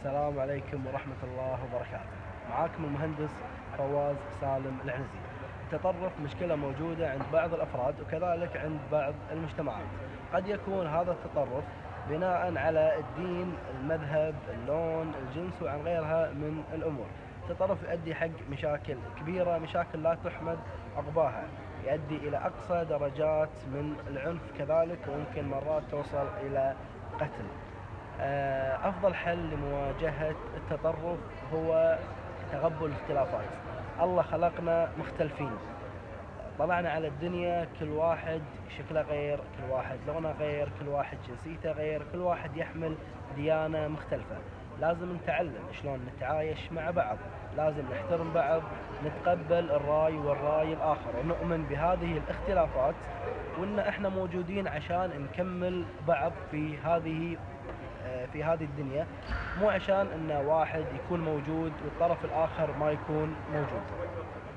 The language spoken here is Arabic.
السلام عليكم ورحمة الله وبركاته. معاكم المهندس فواز سالم العنزي. التطرف مشكلة موجودة عند بعض الأفراد وكذلك عند بعض المجتمعات. قد يكون هذا التطرف بناء على الدين، المذهب، اللون، الجنس وعن غيرها من الأمور. التطرف يؤدي حق مشاكل كبيرة، مشاكل لا تحمد عقباها، يؤدي إلى أقصى درجات من العنف كذلك، ويمكن مرات توصل إلى قتل. أفضل حل لمواجهة التطرف هو تقبل الاختلافات. الله خلقنا مختلفين، طلعنا على الدنيا كل واحد شكله غير، كل واحد لونه غير، كل واحد جنسيته غير، كل واحد يحمل ديانة مختلفة. لازم نتعلم شلون نتعايش مع بعض، لازم نحترم بعض، نتقبل الرأي والرأي الآخر، ونؤمن بهذه الاختلافات، وإن إحنا موجودين عشان نكمل بعض في هذه الدنيا، مو عشان إن واحد يكون موجود والطرف الآخر ما يكون موجود.